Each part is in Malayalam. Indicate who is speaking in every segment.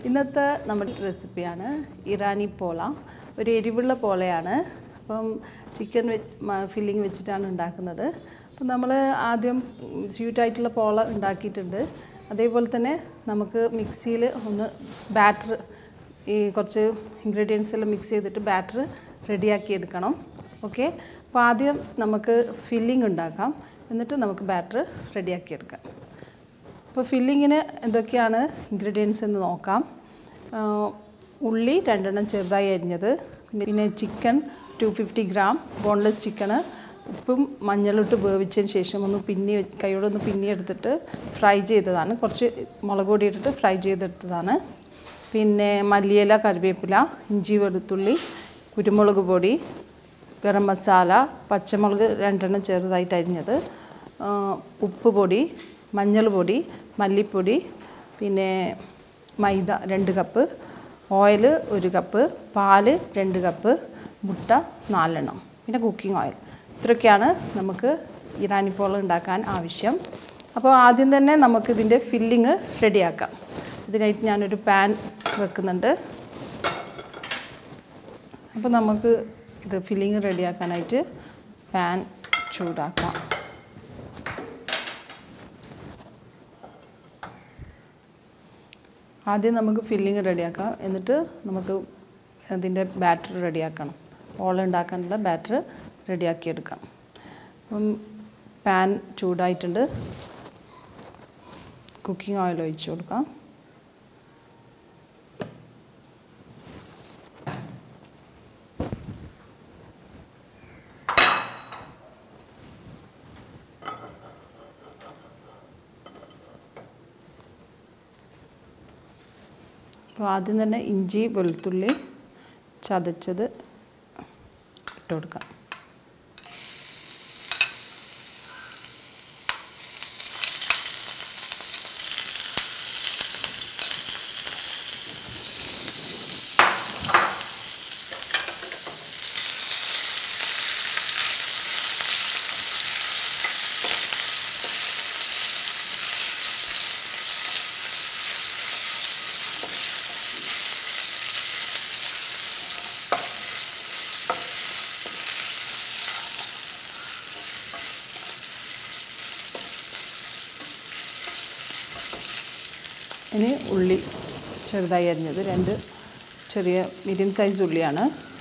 Speaker 1: ഇന്നത്തെ നമ്മുടെ റെസിപ്പിയാണ് ഇറാനി പോള. ഒരു എരിവുള്ള പോളയാണ്. അപ്പം ചിക്കൻ ഫില്ലിംഗ് വെച്ചിട്ടാണ് ഉണ്ടാക്കുന്നത്. അപ്പം നമ്മൾ ആദ്യം സ്വീറ്റായിട്ടുള്ള പോള ഉണ്ടാക്കിയിട്ടുണ്ട്. അതേപോലെ തന്നെ നമുക്ക് മിക്സിയിൽ ഒന്ന് ബാറ്റർ ഈ കുറച്ച് ഇൻഗ്രീഡിയൻസ് എല്ലാം മിക്സ് ചെയ്തിട്ട് ബാറ്റർ റെഡിയാക്കി എടുക്കണം. ഓക്കെ, അപ്പോൾ ആദ്യം നമുക്ക് ഫില്ലിംഗ് ഉണ്ടാക്കാം, എന്നിട്ട് നമുക്ക് ബാറ്റർ റെഡിയാക്കി എടുക്കാം. അപ്പോൾ ഫില്ലിങ്ങിന് എന്തൊക്കെയാണ് ഇൻഗ്രീഡിയൻസ് എന്ന് നോക്കാം. ഉള്ളി 2 എണ്ണം ചെറുതായി അരിഞ്ഞത്, പിന്നെ ചിക്കൻ 250 ഗ്രാം ബോൺലെസ് ചിക്കന് ഉപ്പും മഞ്ഞളിട്ട് വേവിച്ചതിന് ശേഷം ഒന്ന് കൈയോടൊന്ന് എടുത്തിട്ട് ഫ്രൈ ചെയ്തതാണ്. കുറച്ച് മുളക് പൊടി ഇട്ടിട്ട് ഫ്രൈ ചെയ്തെടുത്തതാണ്. പിന്നെ മല്ലിയില, കറിവേപ്പില, ഇഞ്ചി വെളുത്തുള്ളി, കുരുമുളക് പൊടി, ഗരം മസാല, പച്ചമുളക് 2 എണ്ണം ചെറുതായിട്ട് അരിഞ്ഞത്, ഉപ്പ് പൊടി, മഞ്ഞൾ പൊടി, മല്ലിപ്പൊടി, പിന്നെ മൈദ 2 കപ്പ്, ഓയിൽ 1 കപ്പ്, പാല് 2 കപ്പ്, മുട്ട 4 എണ്ണം, പിന്നെ കുക്കിംഗ് ഓയിൽ. ഇത്രയൊക്കെയാണ് നമുക്ക് ഇറാനി പോള ഉണ്ടാക്കാൻ ആവശ്യം. അപ്പോൾ ആദ്യം തന്നെ നമുക്കിതിൻ്റെ ഫില്ലിങ് റെഡിയാക്കാം. ഇതിനായിട്ട് ഞാനൊരു പാൻ വെക്കുന്നുണ്ട്. അപ്പോൾ നമുക്ക് ഇത് ഫില്ലിങ് റെഡിയാക്കാനായിട്ട് പാൻ ചൂടാക്കാം. ആദ്യം നമുക്ക് ഫില്ലിങ് റെഡിയാക്കാം, എന്നിട്ട് നമുക്ക് അതിൻ്റെ ബാറ്റർ റെഡിയാക്കണം. പോള ഉണ്ടാക്കാനുള്ള ബാറ്റർ റെഡിയാക്കിയെടുക്കാം. അപ്പം പാൻ ചൂടായിട്ടുണ്ട്. കുക്കിംഗ് ഓയിൽ ഒഴിച്ച് കൊടുക്കാം. അപ്പോൾ ആദ്യം തന്നെ ഇഞ്ചി വെളുത്തുള്ളി ചതച്ചത് ഇട്ട് കൊടുക്കാം. ഇനി ഉള്ളി ചെറുതായി അരിഞ്ഞത് 2 ചെറിയ മീഡിയം സൈസ് ഉള്ളിയാണ്.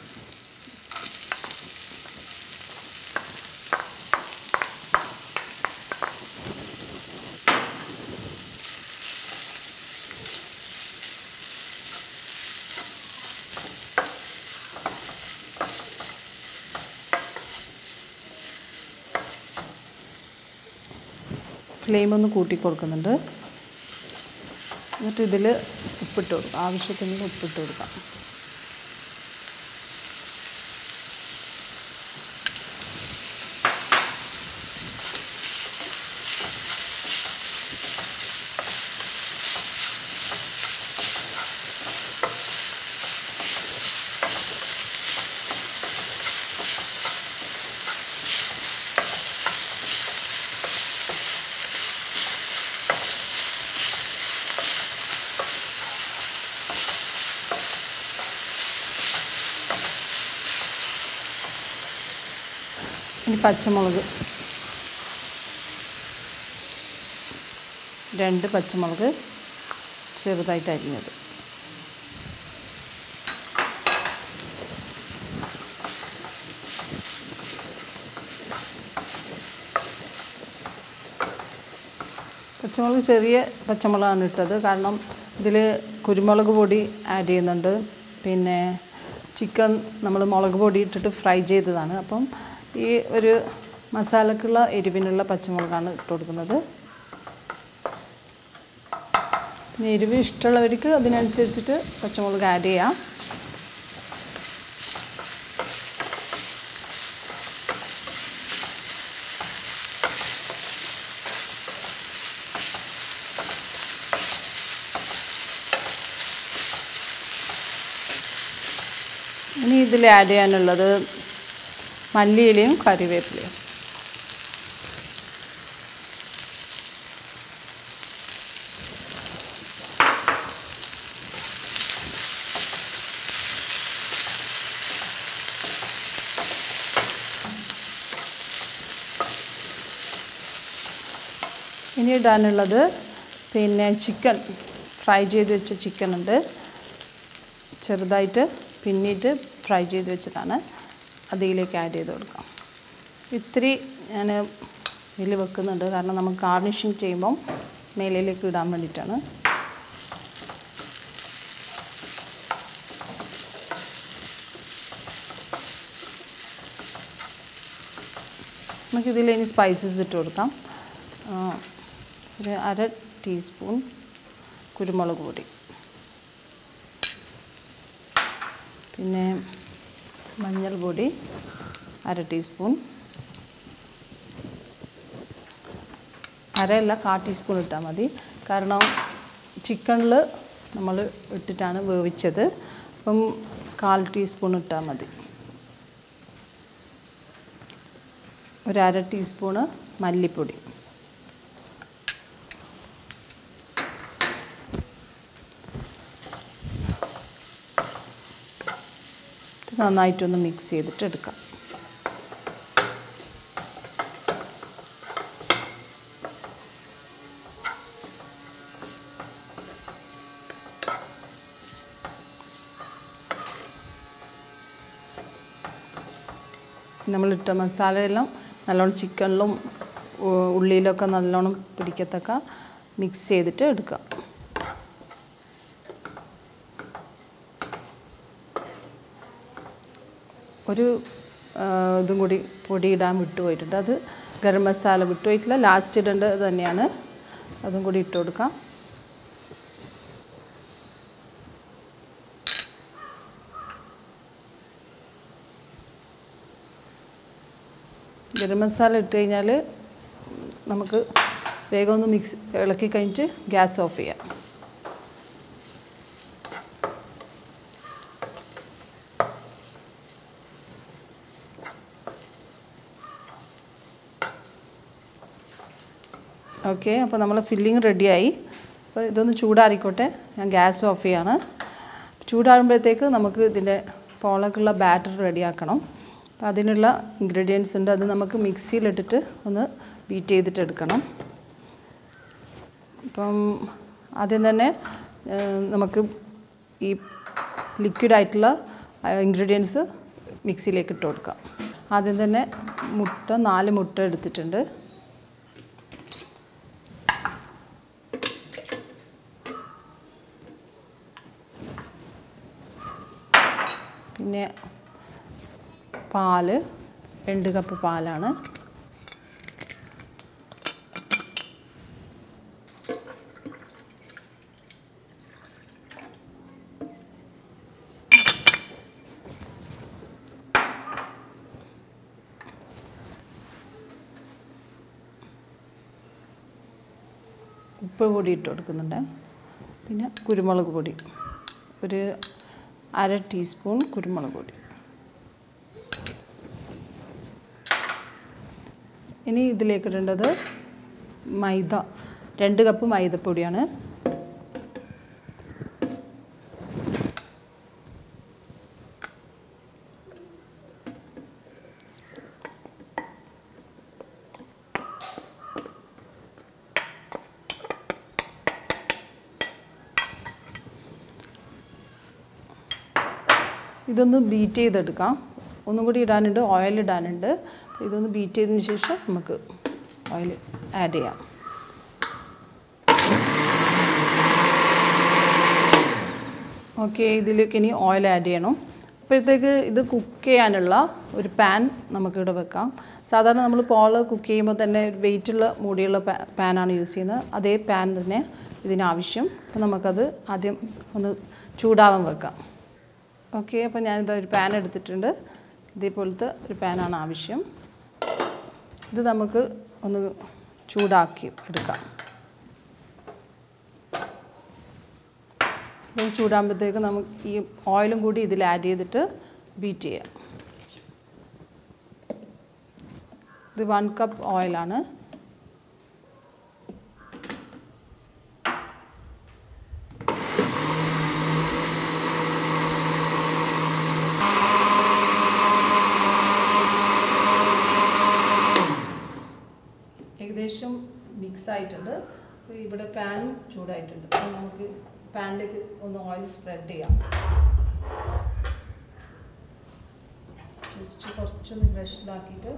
Speaker 1: ഫ്ലെയിം ഒന്ന് കൂട്ടി കൊടുക്കുന്നുണ്ട്. എന്നിട്ട് ഇതിൽ ഉപ്പിട്ട് കൊടുക്കാം, ആവശ്യത്തിന് ഉപ്പിട്ട് കൊടുക്കാം. ഇനി പച്ചമുളക് 2 പച്ചമുളക് ചെറുതായിട്ട് അരിഞ്ഞത്, ചെറിയ പച്ചമുളകാണ് ഇട്ടത്. കാരണം ഇതിൽ കുരുമുളക് പൊടി ആഡ് ചെയ്യുന്നുണ്ട്. പിന്നെ ചിക്കൻ നമ്മൾ മുളക് പൊടി ഇട്ടിട്ട് ഫ്രൈ ചെയ്തതാണ്. അപ്പം ഈ ഒരു മസാലക്കുള്ള എരിവിനുള്ള പച്ചമുളകാണ് ഇട്ട് കൊടുക്കുന്നത്. എരിവ് ഇഷ്ടമുള്ളവർക്ക് അതിനനുസരിച്ചിട്ട് പച്ചമുളക് ആഡ് ചെയ്യാം. ഇനി ഇതിൽ ആഡ് ചെയ്യാനുള്ളത് മല്ലിയിലയും കറിവേപ്പിലയും. ഇനി ഇടാനുള്ളത് പിന്നെ ചിക്കൻ ഫ്രൈ ചെയ്ത് വെച്ച ചിക്കൻ ഉണ്ട്. ചെറുതായിട്ട് പിന്നിട്ട് ഫ്രൈ ചെയ്ത് വെച്ചതാണ്. അതിലേക്ക് ആഡ് ചെയ്ത് കൊടുക്കാം. ഇത്തിരി ഞാൻ ഇതിൽ വെക്കുന്നുണ്ട്, കാരണം നമുക്ക് ഗാർണിഷിങ് ചെയ്യുമ്പം മേലിലേക്ക് ഇടാൻ വേണ്ടിയിട്ടാണ്. നമുക്കിതിൽ ഇനി സ്പൈസസ് ഇട്ട് കൊടുക്കാം. ഒരു 1/2 ടീസ്പൂൺ കുരുമുളക് പൊടി, പിന്നെ മഞ്ഞൾ പൊടി 1/2 ടീസ്പൂൺ, 1/2 ടീസ്പൂൺ ഇട്ടാൽ മതി. കാരണം ചിക്കനിൽ നമ്മൾ ഇട്ടിട്ടാണ് വേവിച്ചത്. അപ്പം 1/4 ടീസ്പൂൺ ഇട്ടാൽ മതി. ഒരു 1/2 ടീസ്പൂണ് മല്ലിപ്പൊടി, നന്നായിട്ടൊന്ന് മിക്സ് ചെയ്തിട്ട് എടുക്കാം. നമ്മളിട്ട മസാലയെല്ലാം നല്ലോണം ചിക്കനിലും ഉള്ളിയിലൊക്കെ നല്ലോണം പിടിക്കത്തക്ക മിക്സ് ചെയ്തിട്ട് എടുക്കാം. ഒരു ഇതും കൂടി പൊടി ഇടാൻ വിട്ടുപോയിട്ടുണ്ട്. അത് ഗരം മസാല വിട്ടുപോയിട്ടില്ല, ലാസ്റ്റ് ഇടേണ്ടത് തന്നെയാണ്. അതും കൂടി ഇട്ട് കൊടുക്കാം. ഗരം മസാല ഇട്ട് കഴിഞ്ഞാൽ നമുക്ക് വേഗം ഒന്ന് മിക്സ് ഇളക്കി കഴിഞ്ഞിട്ട് ഗ്യാസ് ഓഫ് ചെയ്യാം. ഓക്കെ, അപ്പോൾ നമ്മൾ ഫില്ലിങ് റെഡിയായി. അപ്പോൾ ഇതൊന്ന് ചൂടാറിക്കോട്ടെ. ഞാൻ ഗ്യാസ് ഓഫ് ചെയ്യാണ്. ചൂടാറുമ്പോഴത്തേക്ക് നമുക്ക് ഇതിൻ്റെ പോളക്കുള്ള ബാറ്റർ റെഡിയാക്കണം. അപ്പോൾ അതിനുള്ള ഇൻഗ്രീഡിയൻസ് ഉണ്ട്. അത് നമുക്ക് മിക്സിയിലിട്ടിട്ട് ഒന്ന് ബീറ്റ് ചെയ്തിട്ട് എടുക്കണം. അപ്പം ആദ്യം തന്നെ നമുക്ക് ഈ ലിക്വിഡായിട്ടുള്ള ഇൻഗ്രീഡിയൻസ് മിക്സിയിലേക്ക് ഇട്ട് കൊടുക്കാം. ആദ്യം തന്നെ 4 മുട്ട എടുത്തിട്ടുണ്ട്. പിന്നെ പാല് 2 കപ്പ് പാലാണ്. ഉപ്പ് പൊടി ഇട്ട് കൊടുക്കുന്നുണ്ട്. പിന്നെ കുരുമുളക് പൊടി ഒരു 1/2 ടീസ്പൂൺ കുരുമുളക് പൊടി. ഇനി ഇതിലേക്ക് ഇടേണ്ടത് മൈദ 2 കപ്പ് മൈദപ്പൊടിയാണ്. ഇതൊന്ന് ബീറ്റ് ചെയ്തെടുക്കാം. ഒന്നും കൂടി ഇടാനുണ്ട്, ഓയിൽ ഇടാനുണ്ട്. ഇതൊന്ന് ബീറ്റ് ചെയ്തതിന് ശേഷം നമുക്ക് ഓയിൽ ആഡ് ചെയ്യാം. ഓക്കെ, ഇതിലേക്ക് ഇനി ഓയിൽ ആഡ് ചെയ്യണം. അപ്പോഴത്തേക്ക് ഇത് കുക്ക് ചെയ്യാനുള്ള ഒരു പാൻ നമുക്കിവിടെ വെക്കാം. സാധാരണ നമ്മൾ പോള കുക്ക് ചെയ്യുമ്പോൾ തന്നെ വെയിറ്റുള്ള മൂടിയുള്ള പാനാണ് യൂസ് ചെയ്യുന്നത്. അതേ പാൻ തന്നെ ഇതിനാവശ്യം. അപ്പോൾ നമുക്കത് ആദ്യം ഒന്ന് ചൂടാവാൻ വെക്കാം. ഓക്കെ, അപ്പോൾ ഞാനിത് ഒരു പാൻ എടുത്തിട്ടുണ്ട്. ഇതേപോലത്തെ ഒരു പാനാണ് ആവശ്യം. ഇത് നമുക്ക് ഒന്ന് ചൂടാക്കി എടുക്കാം. ഇത് ചൂടാകുമ്പോഴത്തേക്ക് നമുക്ക് ഈ ഓയിലും കൂടി ഇതിൽ ആഡ് ചെയ്തിട്ട് ബീറ്റ് ചെയ്യാം. ഇത് 1 കപ്പ് ഓയിലാണ്. ഏകദേശം മിക്സ് മിക്സ് ആയിട്ടുണ്ട്. അപ്പോൾ ഇവിടെ പാനും ചൂടായിട്ടുണ്ട്. അപ്പോൾ നമുക്ക് പാനിലേക്ക് ഒന്ന് ഓയിൽ സ്പ്രെഡ് ചെയ്യാം. ജസ്റ്റ് കുറച്ചൊന്ന് ബ്രഷിലാക്കിയിട്ട്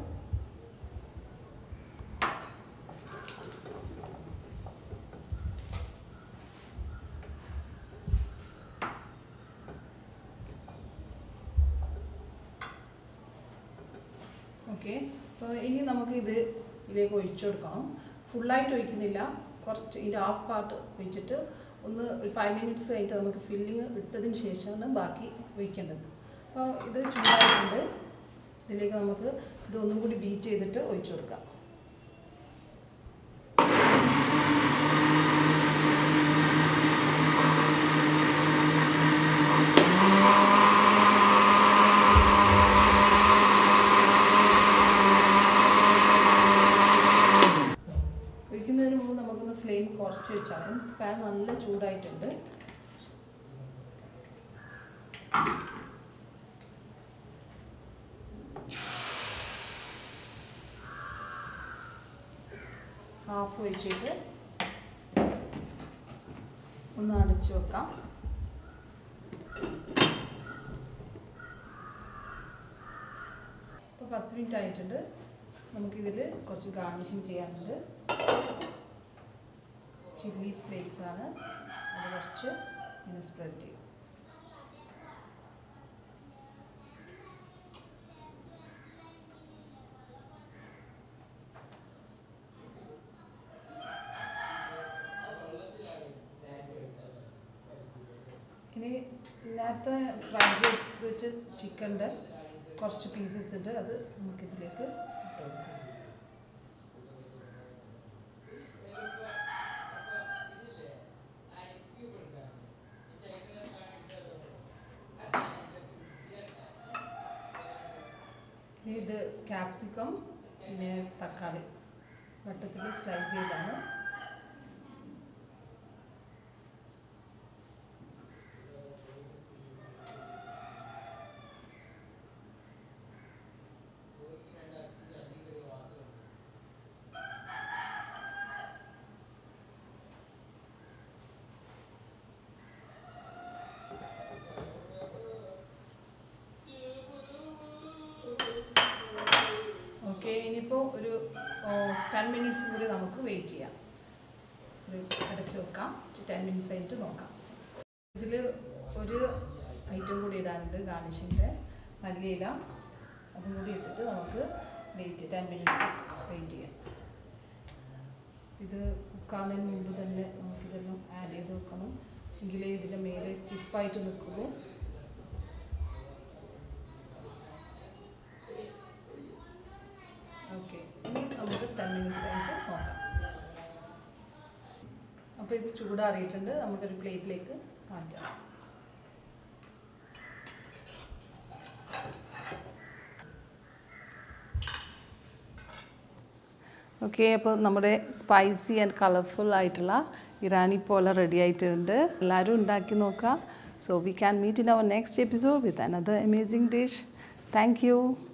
Speaker 1: ഓക്കെ. അപ്പോൾ ഇനി നമുക്ക് ഇതിലേക്ക് ഒഴിച്ചു കൊടുക്കണം. ഫുള്ളായിട്ട് ഒഴിക്കുന്നില്ല, കുറച്ച് ഇതിൻ്റെ ഹാഫ് പാർട്ട് ഒഴിച്ചിട്ട് ഒന്ന് ഒരു 5 മിനിറ്റ്സ് കഴിഞ്ഞിട്ട് നമുക്ക് ഫില്ലിങ് ഇട്ടതിന് ശേഷമാണ് ബാക്കി ഒഴിക്കേണ്ടത്. അപ്പോൾ ഇത് ചൂടായിട്ടുണ്ട്. ഇതിലേക്ക് നമുക്ക് ഇതൊന്നും കൂടി ബീറ്റ് ചെയ്തിട്ട് ഒഴിച്ചു കൊടുക്കാം. ഒഴിക്കുന്നതിന് മുമ്പ് നമുക്കൊന്ന് ഫ്ലെയിം കുറച്ച് വെച്ചാൽ പാൻ നല്ല ചൂടായിട്ടുണ്ട്. ഹാഫ് ഒഴിച്ചിട്ട് ഒന്ന് അടച്ചു വെക്കാം. ഇപ്പോൾ 10 മിനിറ്റ് ആയിട്ടുണ്ട്. നമുക്കിതിൽ കുറച്ച് ഗാർണിഷിങ് ചെയ്യാനുണ്ട്. ചില്ലി ഫ്ലേക്സ് ആണ്, അത് കുറച്ച് ഇങ്ങനെ സ്പ്രെഡ് ചെയ്യും. ഇനി നേരത്തെ ഫ്രൈ ചെയ്ത് വെച്ച് ചിക്കൻ്റെ കുറച്ച് പീസസ് ഉണ്ട്, അത് നമുക്കിതിലേക്ക് ഇട്ട് കൊടുക്കാം. ഇനി ഇത് ക്യാപ്സിക്കം പിന്നെ തക്കാളി വട്ടത്തിൽ സ്ലൈസ് ചെയ്താണ്. ഓക്കെ, ഇനിയിപ്പോൾ ഒരു 10 മിനിറ്റ്സ് കൂടി നമുക്ക് വെയിറ്റ് ചെയ്യാം. അടച്ച് വെക്കാം. 10 മിനിറ്റ്സ് കഴിഞ്ഞിട്ട് നോക്കാം. ഇതിൽ ഒരു ഐറ്റം കൂടി ഇടാനുണ്ട്, ഗാർണിഷിൻ്റെ മല്ലിയില. അതും കൂടി ഇട്ടിട്ട് നമുക്ക് 10 മിനിറ്റ്സ് വെയിറ്റ് ചെയ്യാം. ഇത് കുക്കാകുന്നതിന് മുമ്പ് തന്നെ നമുക്കിതെല്ലാം ആഡ് ചെയ്ത് വെക്കണം, എങ്കിലേ ഇതിൻ്റെ മേലെ സ്റ്റിഫായിട്ട് നിൽക്കുള്ളൂ. ഓക്കെ, ഇനി നമുക്ക് 10 മിനിറ്റ്സ് ആയിട്ട് നോക്കാം. അപ്പോൾ ഇത് ചൂടാറിയിട്ടുണ്ട്, നമുക്കൊരു പ്ലേറ്റിലേക്ക് മാറ്റാം. ഓക്കെ, അപ്പോൾ നമ്മുടെ സ്പൈസി ആൻഡ് കളർഫുൾ ആയിട്ടുള്ള ഇറാനി പോല റെഡി ആയിട്ടുണ്ട്. എല്ലാവരും ഉണ്ടാക്കി നോക്കുക. So we can meet in our next episode with another amazing dish. Thank U.